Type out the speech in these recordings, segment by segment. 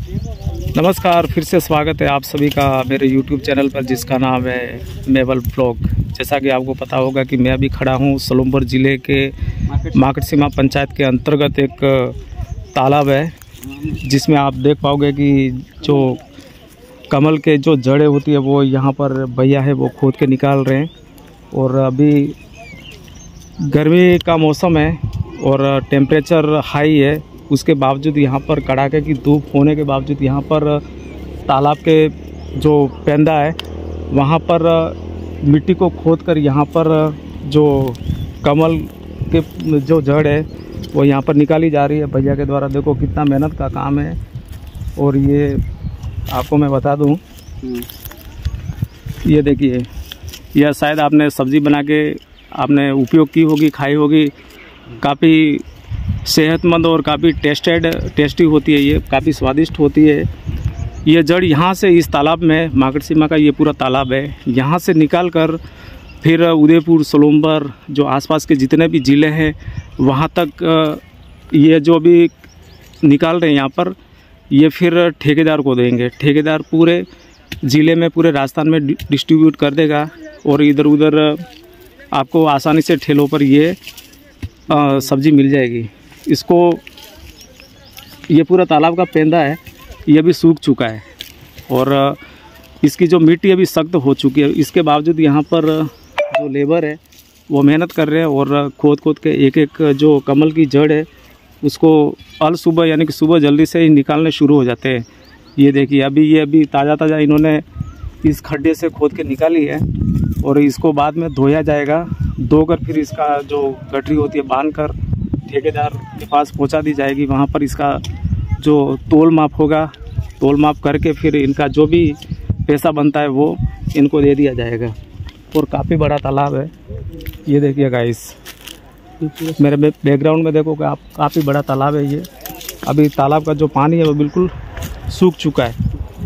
नमस्कार, फिर से स्वागत है आप सभी का मेरे YouTube चैनल पर जिसका नाम है मेवल ब्लॉग। जैसा कि आपको पता होगा कि मैं अभी खड़ा हूँ सोलंबर ज़िले के माकड़सीमा पंचायत के अंतर्गत एक तालाब है, जिसमें आप देख पाओगे कि जो कमल के जो जड़ें होती है वो यहाँ पर भैया है वो खोद के निकाल रहे हैं। और अभी गर्मी का मौसम है और टेम्परेचर हाई है, उसके बावजूद यहाँ पर कड़ाके की धूप होने के बावजूद यहाँ पर तालाब के जो पेंदा है वहाँ पर मिट्टी को खोदकर यहाँ पर जो कमल के जो जड़ है वो यहाँ पर निकाली जा रही है भैया के द्वारा। देखो कितना मेहनत का काम है। और ये आपको मैं बता दूँ, ये देखिए, यह शायद आपने सब्ज़ी बना के आपने उपयोग की होगी, खाई होगी। काफ़ी सेहतमंद और काफ़ी टेस्टी होती है, ये काफ़ी स्वादिष्ट होती है। ये जड़ यहाँ से इस तालाब में, माकड़सीमा का ये पूरा तालाब है, यहाँ से निकाल कर फिर उदयपुर, सोलंबर, जो आसपास के जितने भी ज़िले हैं वहाँ तक ये जो भी निकाल रहे हैं यहाँ पर, ये फिर ठेकेदार को देंगे। ठेकेदार पूरे ज़िले में, पूरे राजस्थान में डिस्ट्रीब्यूट कर देगा और इधर उधर आपको आसानी से ठेलों पर ये सब्ज़ी मिल जाएगी। इसको, ये पूरा तालाब का पेंदा है, ये अभी सूख चुका है और इसकी जो मिट्टी अभी सख्त हो चुकी है। इसके बावजूद यहाँ पर जो लेबर है वो मेहनत कर रहे हैं और खोद के एक एक जो कमल की जड़ है उसको अल सुबह यानी कि सुबह जल्दी से ही निकालने शुरू हो जाते हैं। ये देखिए, अभी ताज़ा इन्होंने इस खड्डे से खोद के निकाली है और इसको बाद में धोया जाएगा। धोकर फिर इसका जो गठरी होती है बांध कर ठेकेदार के पास पहुंचा दी जाएगी। वहां पर इसका जो तोल माप होगा, तोल माप करके फिर इनका जो भी पैसा बनता है वो इनको दे दिया जाएगा। और काफ़ी बड़ा तालाब है, ये देखिए गाइस, मेरे बैकग्राउंड में देखो कि आप, काफ़ी बड़ा तालाब है ये। अभी तालाब का जो पानी है वो बिल्कुल सूख चुका है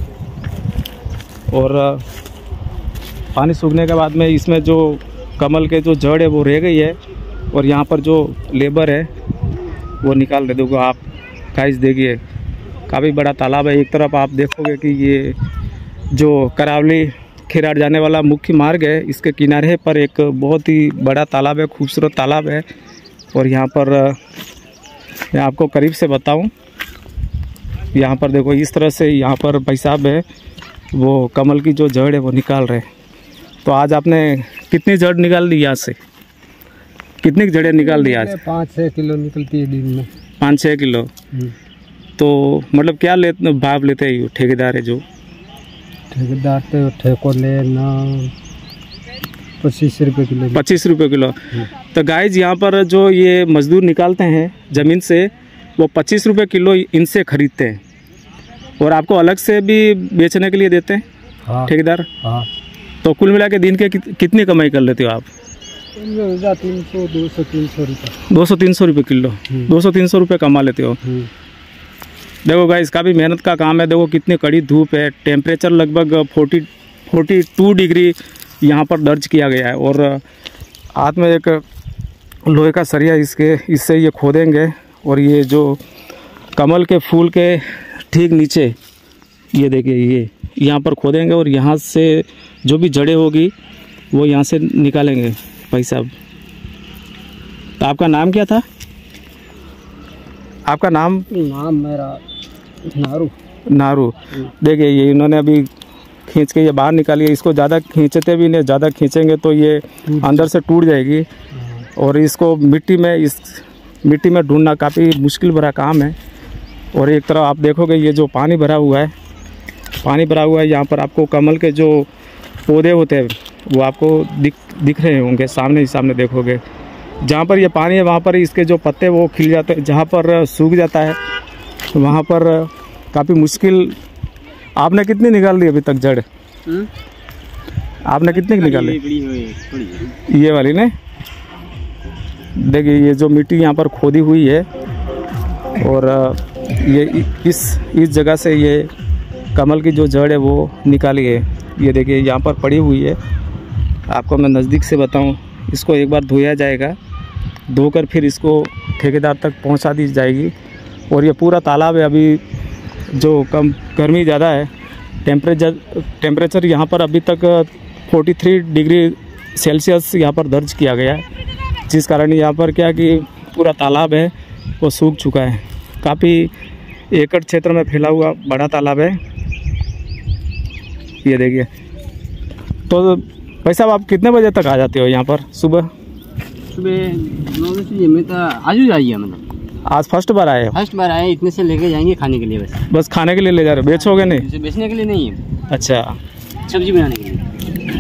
और पानी सूखने के बाद में इसमें जो कमल के जो जड़ है वो रह गई है और यहाँ पर जो लेबर है वो निकाल दे दोगे आप। गाइस देखिए, काफ़ी बड़ा तालाब है। एक तरफ आप देखोगे कि ये जो करावली खिराड़ जाने वाला मुख्य मार्ग है, इसके किनारे पर एक बहुत ही बड़ा तालाब है, खूबसूरत तालाब है। और यहाँ पर मैं आपको करीब से बताऊं, यहाँ पर देखो इस तरह से यहाँ पर भाई साहब है वो कमल की जो जड़ है वो निकाल रहे हैं। तो आज आपने कितनी जड़ निकाल दी? यहाँ से कितनी जड़ें निकाल दी आज? 5-6 किलो निकलती है दिन में। 5-6 किलो। तो मतलब क्या भाव लेते हैं ये ठेकेदार है जो? ठेकेदार तो ठेको लेना 25 रुपये किलो। 25 रुपये किलो। तो गाइज यहाँ पर जो ये मजदूर निकालते हैं ज़मीन से वो 25 रुपये किलो इनसे खरीदते हैं और आपको अलग से भी बेचने के लिए देते हैं। हाँ, ठेकेदार। हाँ। तो कुल मिला के दिन के कितनी कमाई कर लेते हो आप? 200-300 रुपये। 200-300 रुपये किलो। 200-300 रुपये कमा लेते हो। देखो गाइस, काफ़ी मेहनत का काम है। देखो कितनी कड़ी धूप है, टेम्परेचर लगभग 42 डिग्री यहाँ पर दर्ज किया गया है। और हाथ में एक लोहे का सरिया इससे ये खोदेंगे और ये जो कमल के फूल के ठीक नीचे, ये देखिए, ये यहाँ पर खोदेंगे और यहाँ से जो भी जड़ें होगी वो यहाँ से निकालेंगे भाई साहब। तो आपका नाम क्या था? आपका नाम? मेरा नारू। देखिए, ये इन्होंने अभी खींच के ये बाहर निकाली है। इसको ज़्यादा खींचते भी नहीं, ज़्यादा खींचेंगे तो ये अंदर से टूट जाएगी और इसको मिट्टी में ढूंढना काफ़ी मुश्किल भरा काम है। और एक तरफ आप देखोगे ये जो पानी भरा हुआ है यहाँ पर आपको कमल के जो पौधे होते हैं वो आपको दिख रहे होंगे, सामने ही सामने देखोगे। जहाँ पर ये पानी है वहाँ पर इसके जो पत्ते वो खिल जाते हैं, जहाँ पर सूख जाता है वहाँ पर काफ़ी मुश्किल। आपने कितनी निकाल दी अभी तक जड़? आपने कितनी निकाली? ये वाली ने। देखिए, ये जो मिट्टी यहाँ पर खोदी हुई है और ये इस जगह से ये कमल की जो जड़ है वो निकाली है। ये देखिए यहाँ पर पड़ी हुई है। आपको मैं नज़दीक से बताऊं, इसको एक बार धोया जाएगा, धोकर फिर इसको ठेकेदार तक पहुंचा दी जाएगी। और ये पूरा तालाब है, अभी जो कम गर्मी ज़्यादा है, टेम्परेचर यहाँ पर अभी तक 43 डिग्री सेल्सियस यहाँ पर दर्ज किया गया है, जिस कारण यहाँ पर क्या कि पूरा तालाब है वो सूख चुका है। काफ़ी एकड़ क्षेत्र में फैला हुआ बड़ा तालाब है, ये देखिए। तो भाई साहब आप कितने बजे तक आ जाते हो यहाँ पर? सुबह 9 बजे में तो आज ही जाइए, मतलब आज फर्स्ट बार आए हो? फर्स्ट बार आए, इतने से लेके जाएंगे खाने के लिए, बस खाने के लिए ले जा रहे हो, बेचोगे नहीं? इसे बेचने के लिए नहीं है, अच्छा, सब्जी बनाने के लिए।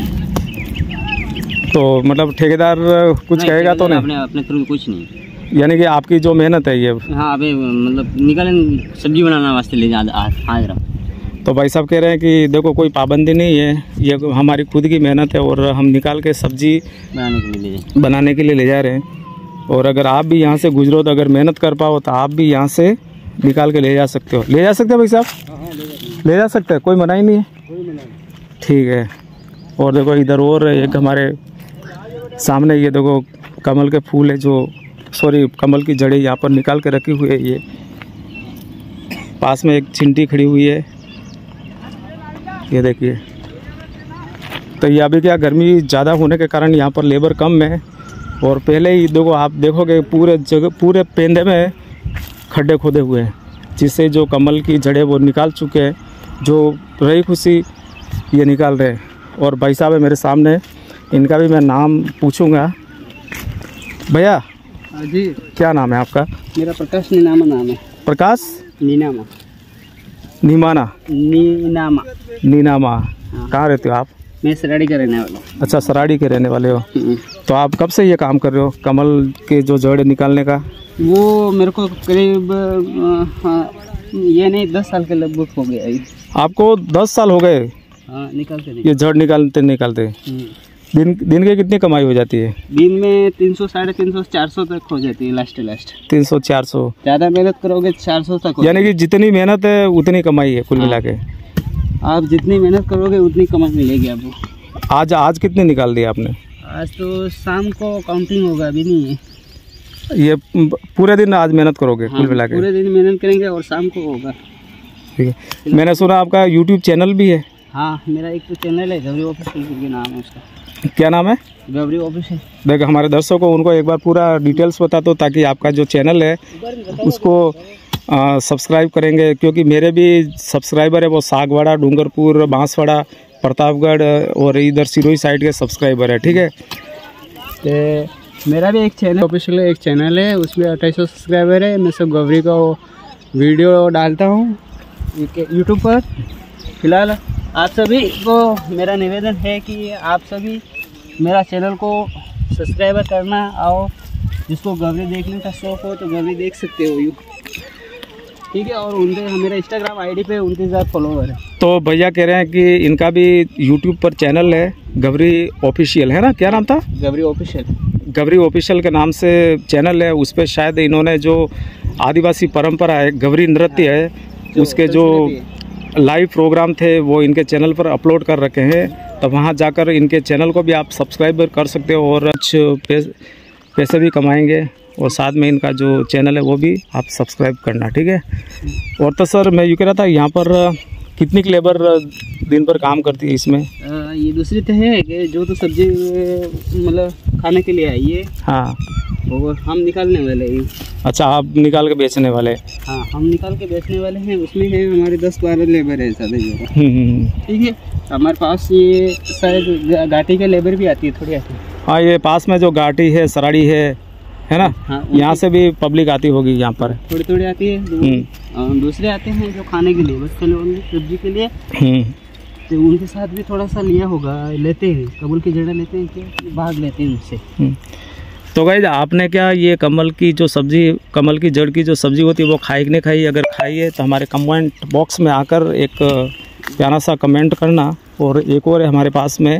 तो मतलब ठेकेदार कुछ कहेगा तो नहीं? अपने थ्रू कुछ नहीं, यानी कि आपकी जो मेहनत है ये? हाँ, अभी मतलब निकालें सब्जी बनाने वास्ते ले जा आ रहा। तो भाई साहब कह रहे हैं कि देखो कोई पाबंदी नहीं है, ये हमारी खुद की मेहनत है और हम निकाल के सब्जी बनाने के लिए ले जा रहे हैं। और अगर आप भी यहाँ से गुजरो तो अगर मेहनत कर पाओ तो आप भी यहाँ से निकाल के ले जा सकते हो। ले जा सकते हो भाई साहब? ले जा सकते हैं, कोई मना ही नहीं है? ठीक है। और देखो इधर और एक हमारे सामने ये देखो कमल के फूल है, जो कमल की जड़ें यहाँ पर निकाल के रखी हुई है। ये पास में एक चिंटी खड़ी हुई है, ये देखिए। तो ये अभी क्या गर्मी ज़्यादा होने के कारण यहाँ पर लेबर कम है, और पहले ही देखो आप देखोगे पूरे पेंदे में खड्डे खोदे हुए हैं, जिससे जो कमल की जड़ें वो निकाल चुके हैं। जो रही खुशी ये निकाल रहे हैं। और भाई साहब है मेरे सामने, इनका भी मैं नाम पूछूंगा। भैया जी, क्या नाम है आपका? मेरा प्रकाश नीनामा नाम है। प्रकाश नीनामा? नीनामा। कहाँ रहते हो आप? मैं सराड़ी का रहने वाला हूँ। अच्छा, सराड़ी के रहने वाले हो। तो आप कब से ये काम कर रहे हो कमल के जो जड़ निकालने का? वो मेरे को करीब ये नहीं 10 साल के लगभग हो गया। आपको 10 साल हो गए? हाँ, निकालते ये जड़ निकालते। दिन के कितनी कमाई हो जाती है? दिन में 300, 350, 400 तक हो जाती है, लास्ट 300 400। ज़्यादा मेहनत करोगे 400 तक। यानी कि जितनी मेहनत है उतनी कमाई है कुल मिला के? आप जितनी मेहनत करोगे उतनी कमाई मिलेगी आपको। आज कितनी निकाल दी आपने? आज तो शाम को काउंटिंग होगा, अभी नहीं है। ये पूरे दिन आज मेहनत करोगे? कुल मिला के पूरे दिन मेहनत करेंगे और शाम को होगा। ठीक है। मैंने सुना आपका यूट्यूब चैनल भी है? हाँ, मेरा एक तो चैनल है, गवरी ऑफिशियल के नाम है उसका। क्या नाम है? गवरी ऑफिशियल। देखो हमारे दर्शकों को उनको एक बार पूरा डिटेल्स बता दो, ताकि आपका जो चैनल है उसको सब्सक्राइब करेंगे, क्योंकि मेरे भी सब्सक्राइबर है वो सागवाड़ा, डूंगरपुर, बांसवाड़ा, प्रतापगढ़ और इधर सिरोही साइड के सब्सक्राइबर है। ठीक है। तो मेरा भी एक चैनल ऑफिशियल एक चैनल है, उसमें 2800 सब्सक्राइबर है। मैं सब गवरी का वीडियो डालता हूँ यूट्यूब पर। फिलहाल आप सभी को मेरा निवेदन है कि आप सभी मेरा चैनल को सब्सक्राइबर करना, और जिसको गवरी देखने का शौक हो तो गवरी देख सकते हो यू। ठीक है। और उनके मेरा इंस्टाग्राम आईडी पे 29,000 फॉलोवर है। तो भैया कह रहे हैं कि इनका भी यूट्यूब पर चैनल है, गवरी ऑफिशियल है ना? क्या नाम था? गवरी ऑफिशियल। गवरी ऑफिशियल के नाम से चैनल है। उस पर शायद इन्होंने जो आदिवासी परंपरा है, गवरी नृत्य है, उसके जो लाइव प्रोग्राम थे वो इनके चैनल पर अपलोड कर रखे हैं। तो वहाँ जाकर इनके चैनल को भी आप सब्सक्राइब कर सकते हो और कुछ पैसे भी कमाएंगे, और साथ में इनका जो चैनल है वो भी आप सब्सक्राइब करना। ठीक है। और तो सर मैं यूँ कह रहा था, यहाँ पर कितनी लेबर दिन भर काम करती है इसमें? ये दूसरी तो है कि जो तो सब्जी मतलब खाने के लिए आई है। हाँ, और हम निकालने वाले हैं। अच्छा, आप निकाल के बेचने वाले? हाँ, हम निकाल के बेचने वाले हैं। उसमें है हमारे 10-12 लेबर है ज़्यादा। ठीक है। हमारे पास ये शायद घाटी के लेबर भी आती है, थोड़ी आती है। हाँ, ये पास में जो घाटी है, सराड़ी है ना? हाँ, यहाँ से भी पब्लिक आती होगी यहाँ पर? थोड़ी आती है। दूसरे आते हैं जो खाने के लिए, बस सब्जी के लिए। तो उनके साथ भी थोड़ा सा लिया होगा, लेते हैं कमल की जड़ें, लेते हैं कि भाग लेते हैं उनसे। तो गाइस, आपने क्या ये कमल की जड़ की जो सब्जी होती है वो खाई कि नहीं खाई? अगर खाई है तो हमारे कमेंट बॉक्स में आकर एक प्यारा सा कमेंट करना। और एक और है हमारे पास में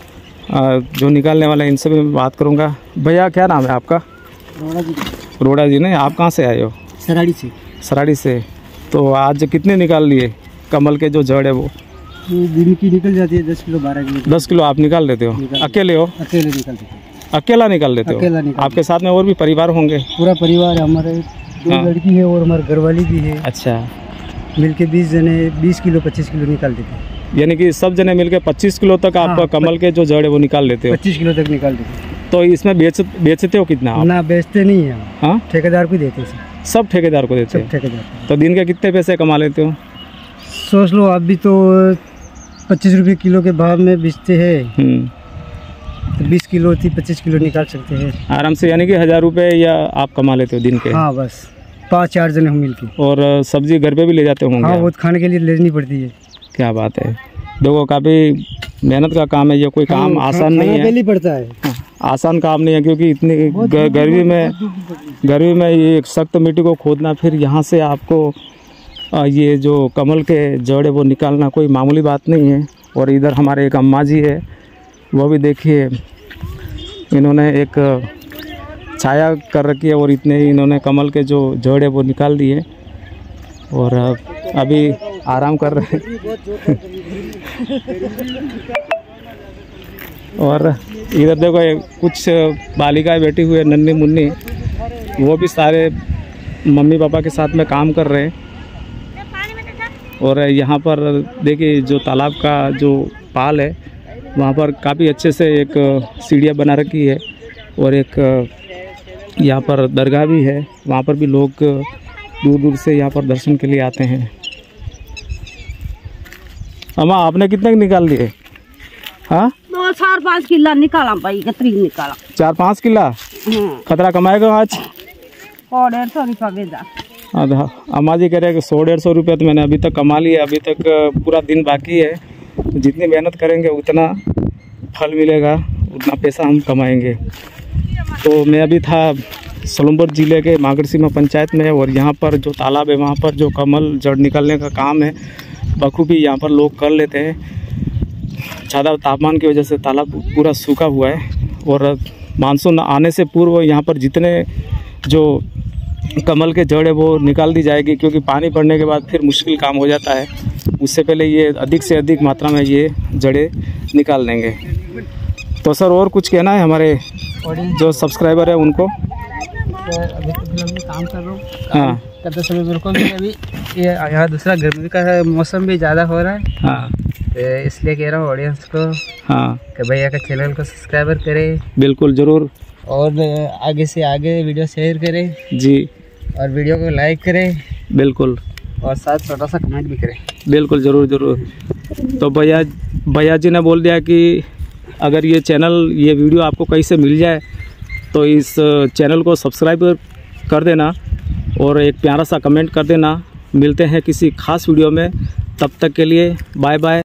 जो निकालने वाले, इनसे भी मैं बात करूँगा। भैया क्या नाम है आपका? रोड़ा जी। नहीं, आप कहाँ से आए हो? सराड़ी से। तो आज कितने निकाल लिए कमल के जो जड़ है वो? दिन की निकल जाती है 10 किलो 12 किलो। 10 किलो आप निकाल लेते हो? अकेले हो? अकेले निकलते हो? अकेला निकाल लेते हो? आपके साथ में और भी परिवार होंगे? पूरा परिवार है हमारे। 2 लड़की है और हमारे घरवाली भी है। अच्छा। मिलके 20 जने 20 किलो 25 किलो निकाल देते हैं। यानी कि सब जने मिलके 25 किलो तक आप हाँ, कमल के जो जड़ है वो निकाल लेते हो? 25 किलो तक निकाल देते हैं। तो इसमें बेचते हो कितना आप? ना बेचते नहीं है, हाँ, ठेकेदार को देते हैं। सब ठेकेदार को देते सब हैं? ठेकेदार। तो दिन के कितने पैसे कमा लेते हो? सोच लो, अभी तो 25 रुपये किलो के भाव में बेचते हैं, तो 20 किलो 25 किलो निकाल सकते हैं आराम से। यानी कि 1000 रुपये या आप कमा लेते हो दिन के? हाँ, बस 5-4 जने हम मिलके। और सब्जी घर पे भी ले जाते होंगे? हाँ, वो खाने के लिए लेनी पड़ती है। क्या बात है। देखो, काफ़ी मेहनत का काम है ये, कोई काम आसान नहीं है, पड़ता है। आसान काम नहीं है, क्योंकि इतनी गर्मी में ये सख्त मिट्टी को खोदना, फिर यहाँ से आपको ये जो कमल के जड़ है वो निकालना कोई मामूली बात नहीं है। और इधर हमारे एक अम्मा जी है, वो भी देखिए, इन्होंने एक छाया कर रखी है और इतने ही इन्होंने कमल के जो जड़ है वो निकाल दिए और अभी आराम कर रहे हैं। और इधर देखो, कुछ बालिकाएं बैठी हुई है, नन्ही मुन्नी, वो भी सारे मम्मी पापा के साथ में काम कर रहे हैं। और यहाँ पर देखिए, जो तालाब का जो पाल है वहाँ पर काफ़ी अच्छे से एक सीढ़ियाँ बना रखी है और एक यहाँ पर दरगाह भी है, वहाँ पर भी लोग दूर दूर से यहाँ पर दर्शन के लिए आते हैं। अम्मा, आपने कितने निकाल लिए? हाँ, 4-5 किला निकाला भाई, कतरी निकाला। 4-5 किला? खतरा कमाएगा आज? 150 रुपया बेचा। आधा अम्मा जी कह रहे हैं कि 100-150 रुपया तो मैंने अभी तक कमा लिया। अभी तक पूरा दिन बाकी है, जितनी मेहनत करेंगे उतना फल मिलेगा, उतना पैसा हम कमाएंगे। तो मैं अभी था सोलंपुर ज़िले के मागरसीमा पंचायत में, और यहाँ पर जो तालाब है वहाँ पर जो कमल जड़ निकालने का काम है बखूबी यहाँ पर लोग कर लेते हैं। ज़्यादा तापमान की वजह से तालाब पूरा सूखा हुआ है और मानसून आने से पूर्व यहाँ पर जितने जो कमल के जड़ है वो निकाल दी जाएगी, क्योंकि पानी पड़ने के बाद फिर मुश्किल काम हो जाता है। उससे पहले ये अधिक से अधिक मात्रा में ये जड़ें निकाल लेंगे। तो सर, और कुछ कहना है हमारे जो सब्सक्राइबर है उनको? अभी तो फिलहाल मैं काम कर रहा हूँ। हाँ, करते समय मेरे को भी अभी ये यहाँ दूसरा गर्मी का मौसम भी ज़्यादा हो रहा है। हाँ, तो इसलिए कह रहा हूँ ऑडियंस को हाँ कि भैया का चैनल को सब्सक्राइबर करें, बिल्कुल ज़रूर, और आगे से आगे वीडियो शेयर करें जी, और वीडियो को लाइक करें, बिल्कुल, और साथ छोटा सा कमेंट भी करें। बिल्कुल, ज़रूर ज़रूर। तो भैया जी ने बोल दिया कि अगर ये वीडियो आपको कहीं से मिल जाए तो इस चैनल को सब्सक्राइब कर देना और एक प्यारा सा कमेंट कर देना। मिलते हैं किसी खास वीडियो में, तब तक के लिए बाय बाय।